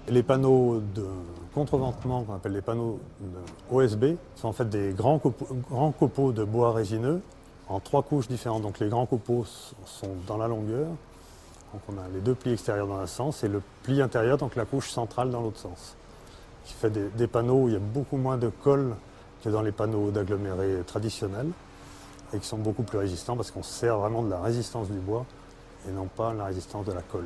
Les panneaux de contreventement, qu'on appelle les panneaux de OSB, sont en fait des grands copeaux de bois résineux en 3 couches différentes. Donc les grands copeaux sont dans la longueur. Donc on a les 2 plis extérieurs dans un sens et le pli intérieur, donc la couche centrale dans l'autre sens. Qui fait des panneaux où il y a beaucoup moins de colle que dans les panneaux d'agglomérés traditionnels et qui sont beaucoup plus résistants parce qu'on se sert vraiment de la résistance du bois et non pas la résistance de la colle.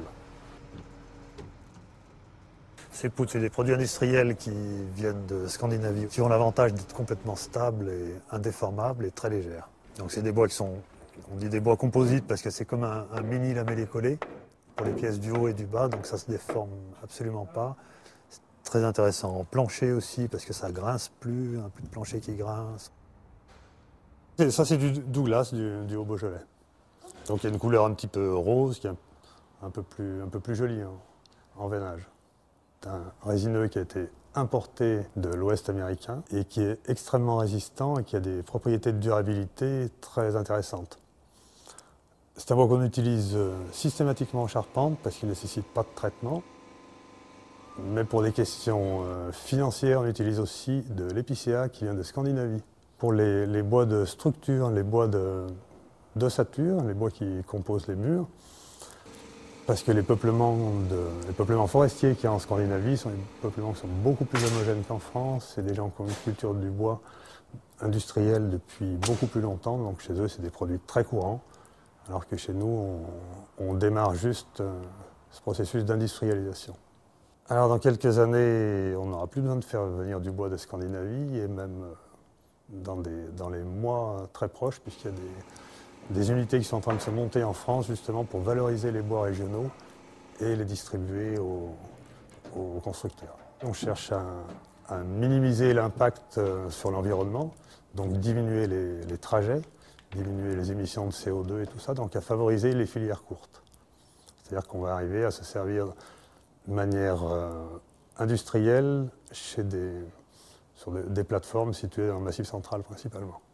Ces poutres, c'est des produits industriels qui viennent de Scandinavie, qui ont l'avantage d'être complètement stables et indéformables et très légères. Donc c'est des bois qui sont, on dit des bois composites parce que c'est comme un mini lamellé-collé pour les pièces du haut et du bas, donc ça se déforme absolument pas. C'est très intéressant en plancher aussi parce que ça grince plus, un peu de plancher qui grince. Et ça c'est du Douglas, du Haut-Beaujolais. Donc il y a une couleur un petit peu rose qui est un peu plus jolie en veinage. C'est un résineux qui a été importé de l'Ouest américain et qui est extrêmement résistant et qui a des propriétés de durabilité très intéressantes. C'est un bois qu'on utilise systématiquement en charpente parce qu'il ne nécessite pas de traitement. Mais pour des questions financières, on utilise aussi de l'épicéa qui vient de Scandinavie. Pour les bois de structure, les bois d'ossature, les bois qui composent les murs, parce que les peuplements forestiers qu'il y a en Scandinavie sont des peuplements qui sont beaucoup plus homogènes qu'en France. C'est des gens qui ont une culture du bois industrielle depuis beaucoup plus longtemps. Donc chez eux, c'est des produits très courants. Alors que chez nous, on démarre juste ce processus d'industrialisation. Alors dans quelques années, on n'aura plus besoin de faire venir du bois de Scandinavie et même dans les mois très proches, puisqu'il y a des unités qui sont en train de se monter en France justement pour valoriser les bois régionaux et les distribuer aux constructeurs. On cherche à minimiser l'impact sur l'environnement, donc diminuer les trajets, diminuer les émissions de CO2 et tout ça, donc à favoriser les filières courtes. C'est-à-dire qu'on va arriver à se servir de manière industrielle sur des plateformes situées dans le Massif central principalement.